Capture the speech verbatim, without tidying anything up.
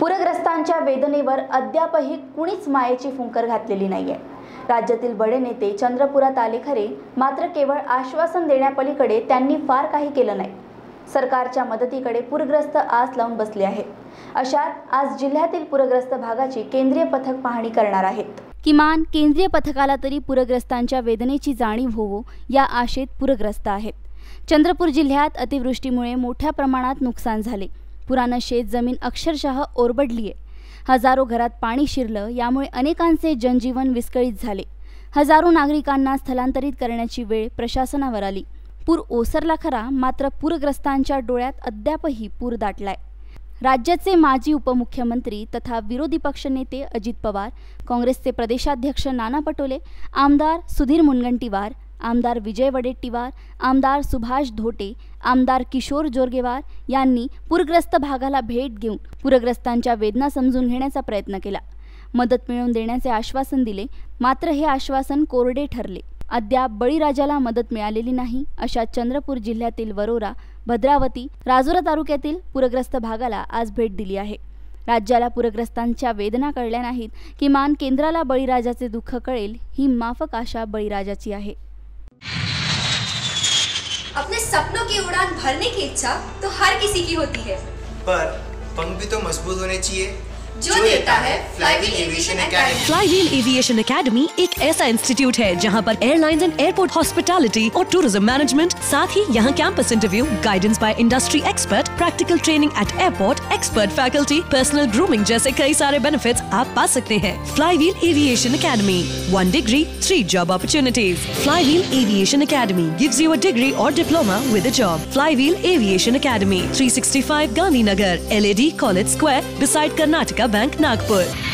पूरग्रस्तांच्या वेदनेवर अद्यापही कुणीच मायेची फुंकर घातलेली नाहीये। राज्यातील बडे नेते चंद्रपुरात आले खरे, मात्र केवळ आश्वासन देण्यापलीकडे त्यांनी फार काही केलं नाही। सरकारच्या मदतीकडे पूरग्रस्त आस लावून बसले आहेत। अशात आज जिल्ह्यातील पूरग्रस्त भागाची केंद्रीय पथक पाहणी करणार आहेत। किमान केंद्रीय पथकाला तरी पूरग्रस्तांच्या वेदनेची जाणीव होवो या आशेत पूरग्रस्त आहेत। चंद्रपूर जिल्ह्यात अतिवृष्टीमुळे मोठ्या प्रमाणात नुकसान झाले। पुरानं शेत जमीन अक्षरशः ओरबडली आहे। हजारो घरात पाणी शिरलं, यामुळे अनेकांचे जनजीवन विस्कळीत झाले। हजारो नागरिकांना स्थलांतरित करण्याची वेळ प्रशासनावर आली। पूर ओसरला खरा, मात्र पूरग्रस्तांच्या डोळ्यात अद्यापही पूर दाटलाय। राज्याचे माजी उपमुख्यमंत्री तथा विरोधी पक्षनेते अजित पवार, काँग्रेसचे प्रदेशाध्यक्ष नाना पटोले, आमदार सुधीर मुनगंटीवार, आमदार विजय वडेट्टीवार, आमदार सुभाष धोटे, आमदार किशोर जोरगेवार यांनी पूरग्रस्त भागाला भेट घेऊन पूरग्रस्तांच्या वेदना समजून घेण्याचा प्रयत्न केला। मदत मिळवून देण्याचे आश्वासन दिले, मात्र हे आश्वासन कोरडे ठरले। अद्याप बळीराजाला मदत मिळालेली नाही। अशा चंद्रपूर जिल्ह्यातील वरोरा, भद्रावती, राजुरा तालुक्यातील पूरग्रस्त भागाला आज भेट दिली आहे। राज्याला पूरग्रस्तांच्या वेदना कळल्या नाहीत, किमान केंद्राला बळीराजाचे दुःख कळेल ही माफक आशा बळीराजाची आहे। अपने सपनों की उड़ान भरने की इच्छा तो हर किसी की होती है, पर पंख भी तो मजबूत होने चाहिए, जो देता है Flywheel Aviation Academy. Flywheel Aviation Academy एक ऐसा इंस्टीट्यूट है जहां पर एयरलाइंस एंड एयरपोर्ट हॉस्पिटैलिटी और टूरिज्म मैनेजमेंट, साथ ही यहां campus interview, guidance by industry expert, practical training at airport, expert faculty, personal grooming जैसे कई सारे बेनिफिट्स आप पा सकते हैं। Flywheel Aviation Academy, one degree three job opportunities. Flywheel Aviation Academy gives you a degree और diploma with a job. Flywheel Aviation academy, three sixty five Gandhinagar, L A D college square, beside Karnataka Bank, Nagpur.